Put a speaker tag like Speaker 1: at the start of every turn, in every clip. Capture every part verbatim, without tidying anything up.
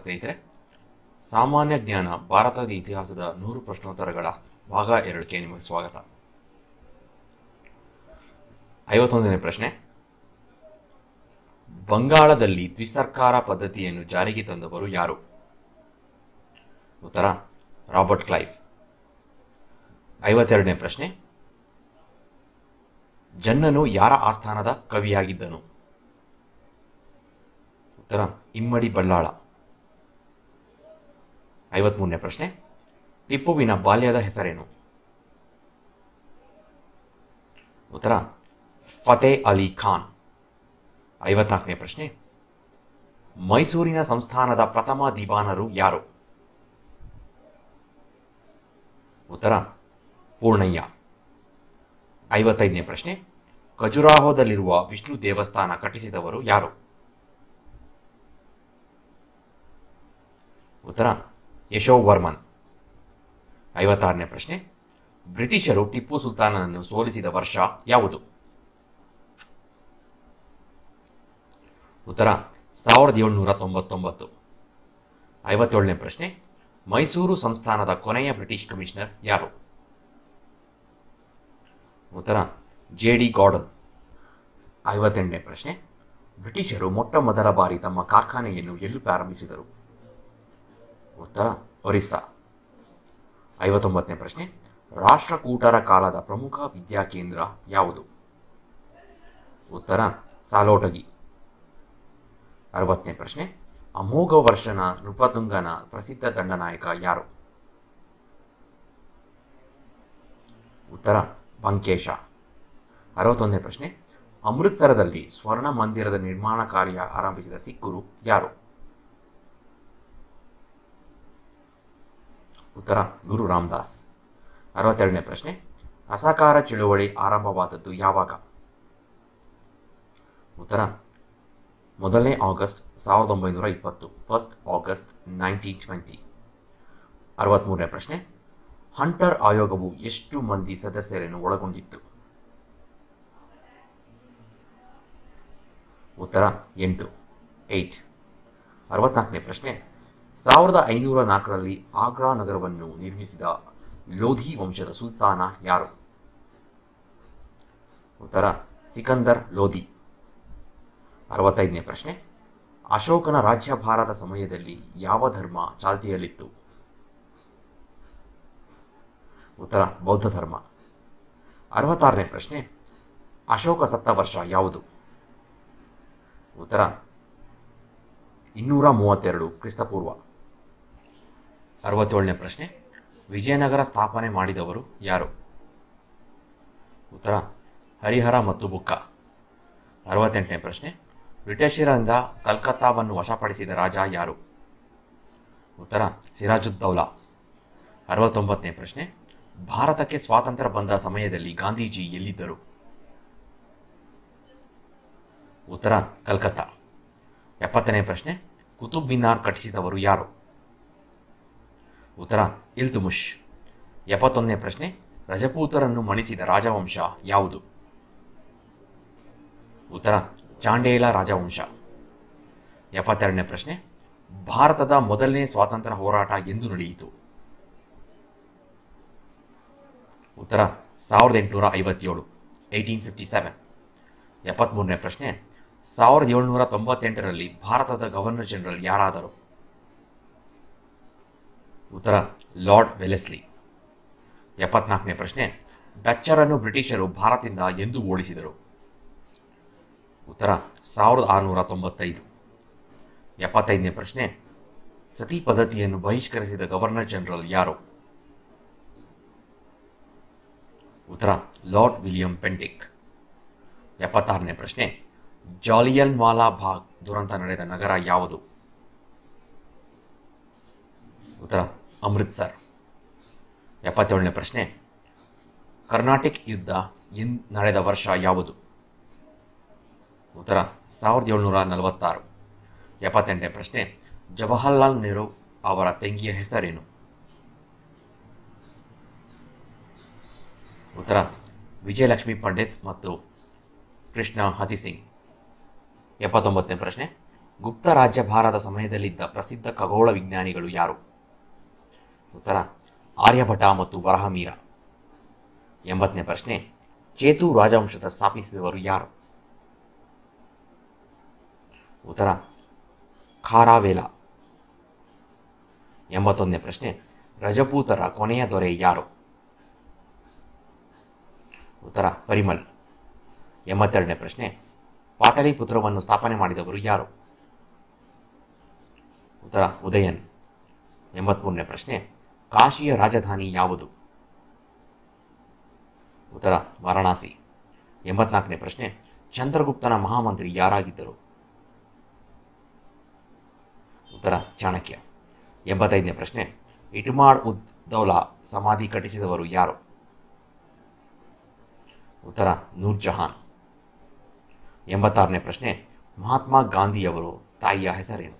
Speaker 1: ಸ್ನೇಹಿತರೆ, ಸಾಮಾನ್ಯ ಜ್ಞಾನ ಭಾರತದ ಇತಿಹಾಸದ ನೂರು ಪ್ರಶ್ನೋತ್ತರಗಳ ಭಾಗ ಎರಡಕ್ಕೆ ನಿಮಗೆ ಸ್ವಾಗತ. ಐವತ್ತೊಂದನೇ ಪ್ರಶ್ನೆ, ಬಂಗಾಳದಲ್ಲಿ ದ್ವಿಸರ್ಕಾರ ಪದ್ಧತಿಯನ್ನು ಜಾರಿಗೆ ತಂದವರು ಯಾರು? ಉತ್ತರ ರಾಬರ್ಟ್ ಕ್ಲೈವ್. ಐವತ್ತೆರಡನೇ ಪ್ರಶ್ನೆ, ಜನ್ನನು ಯಾರ ಆಸ್ಥಾನದ ಕವಿಯಾಗಿದ್ದನು? ಉತ್ತರ ಇಮ್ಮಡಿ ಬಲ್ಲಾಳ. ಐವತ್ಮೂರನೇ ಪ್ರಶ್ನೆ, ಟಿಪ್ಪುವಿನ ಬಾಲ್ಯದ ಹೆಸರೇನು? ಉತ್ತರ ಫತೇ ಅಲಿ ಖಾನ್. ಐವತ್ನಾಲ್ಕನೇ ಪ್ರಶ್ನೆ, ಮೈಸೂರಿನ ಸಂಸ್ಥಾನದ ಪ್ರಥಮ ದಿವಾನರು ಯಾರು? ಉತ್ತರ ಪೂರ್ಣಯ್ಯ. ಐವತ್ತೈದನೇ ಪ್ರಶ್ನೆ, ಖಜುರಾಹೋದಲ್ಲಿರುವ ವಿಷ್ಣು ದೇವಸ್ಥಾನ ಕಟ್ಟಿಸಿದವರು ಯಾರು? ಉತ್ತರ ಯಶೋವರ್ಮನ್. ಐವತ್ತಾರನೇ ಪ್ರಶ್ನೆ, ಬ್ರಿಟಿಷರು ಟಿಪ್ಪು ಸುಲ್ತಾನನನ್ನು ಸೋಲಿಸಿದ ವರ್ಷ ಯಾವುದು? ಉತ್ತರ ಸಾವಿರದ ಏಳುನೂರ ತೊಂಬತ್ತೊಂಬತ್ತು. ಐವತ್ತೇಳನೇ ಪ್ರಶ್ನೆ, ಮೈಸೂರು ಸಂಸ್ಥಾನದ ಕೊನೆಯ ಬ್ರಿಟಿಷ್ ಕಮಿಷನರ್ ಯಾರು? ಉತ್ತರ ಜೆ ಡಿ ಗಾರ್ಡನ್. ಐವತ್ತೆಂಟನೇ ಪ್ರಶ್ನೆ, ಬ್ರಿಟಿಷರು ಮೊಟ್ಟ ಮೊದಲ ಬಾರಿ ತಮ್ಮ ಕಾರ್ಖಾನೆಯನ್ನು ಎಲ್ಲಿ ಪ್ರಾರಂಭಿಸಿದರು? ಉತ್ತರ ಒರಿಸ್ಸಾ. ಐವತ್ತೊಂಬತ್ತನೇ ಪ್ರಶ್ನೆ, ರಾಷ್ಟ್ರಕೂಟರ ಕಾಲದ ಪ್ರಮುಖ ವಿದ್ಯಾಕೇಂದ್ರ ಯಾವುದು? ಉತ್ತರ ಸಾಲೋಟಗಿ. ಅರವತ್ತನೇ ಪ್ರಶ್ನೆ, ಅಮೋಘ ವರ್ಷನ ನೃಪತುಂಗನ ಪ್ರಸಿದ್ಧ ದಂಡನಾಯಕ ಯಾರು? ಉತ್ತರ ಬಂಕೇಶ. ಅರವತ್ತೊಂದನೇ ಪ್ರಶ್ನೆ, ಅಮೃತ್ಸರದಲ್ಲಿ ಸ್ವರ್ಣ ಮಂದಿರದ ನಿರ್ಮಾಣ ಕಾರ್ಯ ಆರಂಭಿಸಿದ ಸಿಖ್ಖರು ಯಾರು? ಉತ್ತರ ಗುರು ರಾಮದಾಸ್. ಅರವತ್ತೆರಡನೇ ಪ್ರಶ್ನೆ, ಅಸಹಕಾರ ಚಳುವಳಿ ಆರಂಭವಾದದ್ದು ಯಾವಾಗ? ಉತ್ತರ ಮೊದಲನೇ ಆಗಸ್ಟ್ ಸಾವಿರದ ಒಂಬೈನೂರ ಇಪ್ಪತ್ತು, ಫಸ್ಟ್ ಆಗಸ್ಟ್ ನೈನ್ಟೀನ್ ಟ್ವೆಂಟಿ. ಅರವತ್ತ್ಮೂರನೇ ಪ್ರಶ್ನೆ, ಹಂಟರ್ ಆಯೋಗವು ಎಷ್ಟು ಮಂದಿ ಸದಸ್ಯರನ್ನು ಒಳಗೊಂಡಿತ್ತು? ಉತ್ತರ ಎಂಟು, ಏಟ್. ಅರವತ್ನಾಲ್ಕನೇ ಪ್ರಶ್ನೆ, ಸಾವಿರದ ಐನೂರ ನಾಲ್ಕರಲ್ಲಿ ಆಗ್ರಾ ನಗರವನ್ನು ನಿರ್ಮಿಸಿದ ಲೋಧಿ ವಂಶದ ಸುಲ್ತಾನ ಯಾರು? ಉತ್ತರ ಸಿಕಂದರ್ ಲೋಧಿ. ಅರವತ್ತೈದನೇ ಪ್ರಶ್ನೆ, ಅಶೋಕನ ರಾಜ್ಯಭಾರದ ಸಮಯದಲ್ಲಿ ಯಾವ ಧರ್ಮ ಚಾಲ್ತಿಯಲ್ಲಿತ್ತು? ಉತ್ತರ ಬೌದ್ಧ ಧರ್ಮ. ಅರವತ್ತಾರನೇ ಪ್ರಶ್ನೆ, ಅಶೋಕ ಸತ್ತ ವರ್ಷ ಯಾವುದು? ಉತ್ತರ ಇನ್ನೂರ ಮೂವತ್ತೆರಡು ಕ್ರಿಸ್ತಪೂರ್ವ. ಅರವತ್ತೇಳನೇ ಪ್ರಶ್ನೆ, ವಿಜಯನಗರ ಸ್ಥಾಪನೆ ಮಾಡಿದವರು ಯಾರು? ಉತ್ತರ ಹರಿಹರ ಮತ್ತು ಬುಕ್ಕ. ಅರವತ್ತೆಂಟನೇ ಪ್ರಶ್ನೆ, ಬ್ರಿಟಿಷರಿಂದ ಕಲ್ಕತ್ತಾವನ್ನು ವಶಪಡಿಸಿದ ರಾಜ ಯಾರು? ಉತ್ತರ ಸಿರಾಜುದ್ದೌಲಾ. ಅರವತ್ತೊಂಬತ್ತನೇ ಪ್ರಶ್ನೆ, ಭಾರತಕ್ಕೆ ಸ್ವಾತಂತ್ರ್ಯ ಬಂದ ಸಮಯದಲ್ಲಿ ಗಾಂಧೀಜಿ ಎಲ್ಲಿದ್ದರು? ಉತ್ತರ ಕಲ್ಕತ್ತಾ. ಎಪ್ಪತ್ತನೇ ಪ್ರಶ್ನೆ, ಕುತುಬ್ ಮಿನಾರ್ ಕಟ್ಟಿಸಿದವರು ಯಾರು? ಉತ್ತರ ಇಲ್ತುಮಿಶ್. ಎಪ್ಪತ್ತೊಂದನೇ ಪ್ರಶ್ನೆ, ರಜಪೂತರನ್ನು ಮಣಿಸಿದ ರಾಜವಂಶ ಯಾವುದು? ಉತ್ತರ ಚಾಂಡೇಲ ರಾಜವಂಶ. ಎಪ್ಪತ್ತೆರಡನೇ ಪ್ರಶ್ನೆ, ಭಾರತದ ಮೊದಲನೇ ಸ್ವಾತಂತ್ರ್ಯ ಹೋರಾಟ ಎಂದು ನಡೆಯಿತು? ಉತ್ತರ ಸಾವಿರದ ಎಂಟುನೂರ ಐವತ್ತೇಳು, ಏಯ್ಟೀನ್ ಫಿಫ್ಟಿ ಸೆವೆನ್. ಎಪ್ಪತ್ತ್ಮೂರನೇ ಪ್ರಶ್ನೆ, ಸಾವಿರದ ಏಳುನೂರ ತೊಂಬತ್ತೆಂಟರಲ್ಲಿ ಭಾರತದ ಗವರ್ನರ್ ಜನರಲ್ ಯಾರಾದರು? ಉತ್ತರ ಲಾರ್ಡ್ ವೆಲೆಸ್ಲಿ. ಎಪ್ಪತ್ನಾಲ್ಕನೇ ಪ್ರಶ್ನೆ, ಡಚ್ಚರನ್ನು ಬ್ರಿಟಿಷರು ಭಾರತದಿಂದ ಎಂದು ಓಡಿಸಿದರು? ಉತ್ತರ ಸಾವಿರದ ಆರುನೂರ ತೊಂಬತ್ತೈದು. ಎಪ್ಪತ್ತೈದನೇ ಪ್ರಶ್ನೆ, ಸತಿ ಪದ್ಧತಿಯನ್ನು ಬಹಿಷ್ಕರಿಸಿದ ಗವರ್ನರ್ ಜನರಲ್ ಯಾರು? ಉತ್ತರ ಲಾರ್ಡ್ ವಿಲಿಯಂ ಪೆಂಟಿಕ್. ಎಪ್ಪತ್ತಾರನೇ ಪ್ರಶ್ನೆ, ಜಾಲಿಯನ್ ವಾಲಾ ಬಾಗ್ ದುರಂತ ನಡೆದ ನಗರ ಯಾವುದು? ಉತ್ತರ ಅಮೃತ್ಸರ್. ಎಪ್ಪತ್ತೇಳನೇ ಪ್ರಶ್ನೆ, ಕರ್ನಾಟಿಕ್ ಯುದ್ಧ ಇನ್ ನಡೆದ ವರ್ಷ ಯಾವುದು? ಉತ್ತರ ಸಾವಿರದ ಏಳುನೂರ ನಲವತ್ತಾರು. ಎಪ್ಪತ್ತೆಂಟನೇ ಪ್ರಶ್ನೆ, ಜವಾಹರ್ಲಾಲ್ ನೆಹರು ಅವರ ತಂಗಿಯ ಹೆಸರೇನು? ಉತ್ತರ ವಿಜಯಲಕ್ಷ್ಮಿ ಪಂಡಿತ್ ಮತ್ತು ಕೃಷ್ಣ ಹತಿಸಿಂಗ್. ಎಪ್ಪತ್ತೊಂಬತ್ತನೇ ಪ್ರಶ್ನೆ, ಗುಪ್ತ ರಾಜ್ಯಭಾರದ ಸಮಯದಲ್ಲಿದ್ದ ಪ್ರಸಿದ್ಧ ಖಗೋಳ ವಿಜ್ಞಾನಿಗಳು ಯಾರು? ಉತ್ತರ ಆರ್ಯಭಟ ಮತ್ತು ವರಹಮೀರ. ಎಂಬತ್ತನೇ ಪ್ರಶ್ನೆ, ಚೇತು ರಾಜವಂಶದ ಸ್ಥಾಪಿಸಿದವರು ಯಾರು? ಉತ್ತರ ಖಾರಾವೇಲ. ಎಂಬತ್ತೊಂದನೇ ಪ್ರಶ್ನೆ, ರಜಪೂತರ ಕೊನೆಯ ದೊರೆ ಯಾರು? ಉತ್ತರ ಪರಿಮಲ್. ಎಂಬತ್ತೆರಡನೇ ಪ್ರಶ್ನೆ, ಪಾಟಲಿಪುತ್ರವನ್ನು ಸ್ಥಾಪನೆ ಮಾಡಿದವರು ಯಾರು? ಉತ್ತರ ಉದಯನ್. ಎಂಬತ್ಮೂರನೇ ಪ್ರಶ್ನೆ, ಕಾಶಿಯ ರಾಜಧಾನಿ ಯಾವುದು? ಉತ್ತರ ವಾರಣಾಸಿ. ಎಂಬತ್ನಾಲ್ಕನೇ ಪ್ರಶ್ನೆ, ಚಂದ್ರಗುಪ್ತನ ಮಹಾಮಂತ್ರಿ ಯಾರಾಗಿದ್ದರು? ಉತ್ತರ ಚಾಣಕ್ಯ. ಎಂಬತ್ತೈದನೇ ಪ್ರಶ್ನೆ, ಇಟ್ಮಾಡ್ ಉದ್ ದೌಲಾ ಸಮಾಧಿ ಕಟ್ಟಿಸಿದವರು ಯಾರು? ಉತ್ತರ ನೂರ್ ಜಹಾನ್. ಎಂಬತ್ತಾರನೇ ಪ್ರಶ್ನೆ, ಮಹಾತ್ಮ ಗಾಂಧಿಯವರು ತಾಯಿಯ ಹೆಸರೇನು?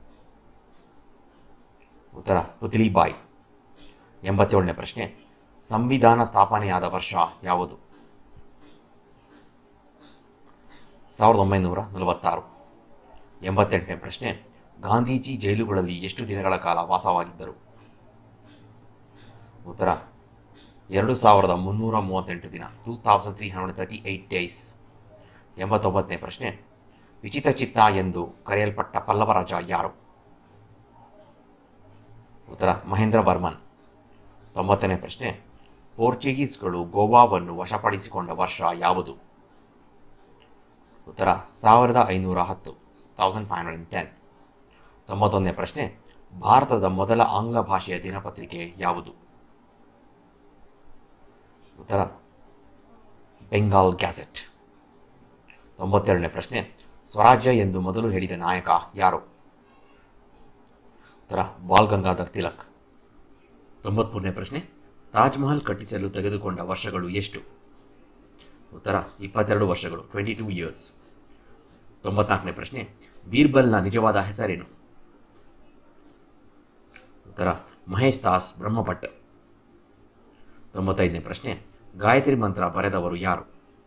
Speaker 1: ಉತ್ತರ ಪುತ್ಲಿಬಾಯಿ. ಎಂಬತ್ತೇಳನೇ ಪ್ರಶ್ನೆ, ಸಂವಿಧಾನ ಸ್ಥಾಪನೆಯಾದ ವರ್ಷ ಯಾವುದು? ಸಾವಿರದ ಒಂಬೈನೂರ ನಲವತ್ತಾರು. ಎಂಬತ್ತೆಂಟನೇ ಪ್ರಶ್ನೆ, ಗಾಂಧೀಜಿ ಜೈಲುಗಳಲ್ಲಿ ಎಷ್ಟು ದಿನಗಳ ಕಾಲ ವಾಸವಾಗಿದ್ದರು? ಉತ್ತರ ಎರಡು ಸಾವಿರದ ಮುನ್ನೂರ ಮೂವತ್ತೆಂಟು ದಿನ, two thousand three hundred thirty eight days. ಎಂಬತ್ತೊಂಬತ್ತನೇ ಪ್ರಶ್ನೆ, ವಿಚಿತ್ರಚಿತ್ತ ಎಂದು ಕರೆಯಲ್ಪಟ್ಟ ಪಲ್ಲವ ರಾಜ ಯಾರು? ಉತ್ತರ ಮಹೇಂದ್ರ ವರ್ಮನ್. ತೊಂಬತ್ತನೇ ಪ್ರಶ್ನೆ, ಪೋರ್ಚುಗೀಸ್ಗಳು ಗೋವಾವನ್ನು ವಶಪಡಿಸಿಕೊಂಡ ವರ್ಷ ಯಾವುದು? ಉತ್ತರ ಸಾವಿರದ ಐನೂರ ಹತ್ತು, ತೌಸಂಡ್ ಫೈವ್ ಹಂಡ್ರೆಡ್ ಟೆನ್. ತೊಂಬತ್ತೊಂದನೇ ಪ್ರಶ್ನೆ, ಭಾರತದ ಮೊದಲ ಆಂಗ್ಲ ಭಾಷೆಯ ದಿನಪತ್ರಿಕೆ ಯಾವುದು? ಉತ್ತರ ಬೆಂಗಾಲ್ ಗ್ಯಾಜೆಟ್. ತೊಂಬತ್ತೆರಡನೇ ಪ್ರಶ್ನೆ, ಸ್ವರಾಜ್ಯ ಎಂದು ಮೊದಲು ಹೇಳಿದ ನಾಯಕ ಯಾರು? ಉತ್ತರ ಬಾಲ್ ಗಂಗಾಧರ್ ತಿಲಕ್. ತೊಂಬತ್ಮೂರನೇ ಪ್ರಶ್ನೆ, ತಾಜ್ ಮಹಲ್ ಕಟ್ಟಿಸಲು ತೆಗೆದುಕೊಂಡ ವರ್ಷಗಳು ಎಷ್ಟು? ಉತ್ತರ ಇಪ್ಪತ್ತೆರಡು ವರ್ಷಗಳು, ಟ್ವೆಂಟಿ ಟೂ ಇಯರ್ಸ್. ತೊಂಬತ್ನಾಲ್ಕನೇ ಪ್ರಶ್ನೆ, ಬೀರ್ಬಲ್ನ ನಿಜವಾದ ಹೆಸರೇನು? ಉತ್ತರ ಮಹೇಶ್ ದಾಸ್ ಬ್ರಹ್ಮಭಟ್. ತೊಂಬತ್ತೈದನೇ ಪ್ರಶ್ನೆ, ಗಾಯತ್ರಿ ಮಂತ್ರ ಬರೆದವರು ಯಾರು?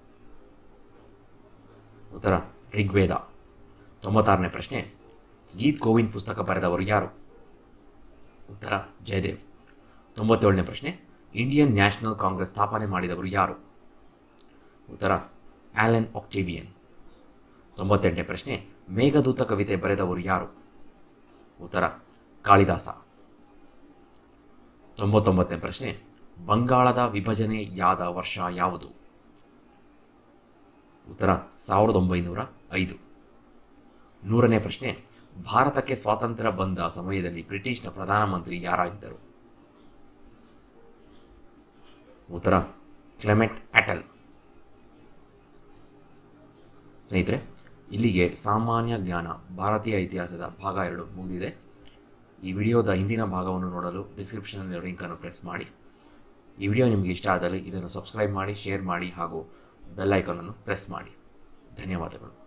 Speaker 1: ಉತ್ತರ ಋಗ್ವೇದ. ತೊಂಬತ್ತಾರನೇ ಪ್ರಶ್ನೆ, ಗೀತ್ ಗೋವಿಂದ್ ಪುಸ್ತಕ ಬರೆದವರು ಯಾರು? ಉತ್ತರ ಜಯದೇವ್. ತೊಂಬತ್ತೇಳನೇ ಪ್ರಶ್ನೆ, ಇಂಡಿಯನ್ ನ್ಯಾಷನಲ್ ಕಾಂಗ್ರೆಸ್ ಸ್ಥಾಪನೆ ಮಾಡಿದವರು ಯಾರು? ಉತ್ತರ ಆಲನ್ ಆಕ್ಟೇವಿಯನ್. ತೊಂಬತ್ತೆಂಟನೇ ಪ್ರಶ್ನೆ, ಮೇಘದೂತ ಕವಿತೆ ಬರೆದವರು ಯಾರು? ಉತ್ತರ ಕಾಳಿದಾಸ. ತೊಂಬತ್ತೊಂಬತ್ತನೇ ಪ್ರಶ್ನೆ, ಬಂಗಾಳದ ವಿಭಜನೆಯಾದ ವರ್ಷ ಯಾವುದು? ಉತ್ತರ ಸಾವಿರದ ಒಂಬೈನೂರ ಐದು. ನೂರನೇ ಪ್ರಶ್ನೆ, ಭಾರತಕ್ಕೆ ಸ್ವಾತಂತ್ರ್ಯ ಬಂದ ಸಮಯದಲ್ಲಿ ಬ್ರಿಟಿಷ್ನ ಪ್ರಧಾನಮಂತ್ರಿ ಯಾರಾಗಿದ್ದರು? ಉತ್ತರ ಕ್ಲೆಮೆಂಟ್ ಅಟಲ್. ಸ್ನೇಹಿತರೆ, ಇಲ್ಲಿಗೆ ಸಾಮಾನ್ಯ ಜ್ಞಾನ ಭಾರತೀಯ ಇತಿಹಾಸದ ಭಾಗ ಎರಡು ಮುಗಿದಿದೆ. ಈ ವಿಡಿಯೋದ ಹಿಂದಿನ ಭಾಗವನ್ನು ನೋಡಲು ಡಿಸ್ಕ್ರಿಪ್ಷನಲ್ಲಿ ಲಿಂಕನ್ನು ಪ್ರೆಸ್ ಮಾಡಿ. ಈ ವಿಡಿಯೋ ನಿಮಗೆ ಇಷ್ಟ ಆದಲ್ಲಿ ಇದನ್ನು ಸಬ್ಸ್ಕ್ರೈಬ್ ಮಾಡಿ, ಶೇರ್ ಮಾಡಿ ಹಾಗೂ ಬೆಲ್ ಐಕಾನ್ ಅನ್ನು ಪ್ರೆಸ್ ಮಾಡಿ. ಧನ್ಯವಾದಗಳು.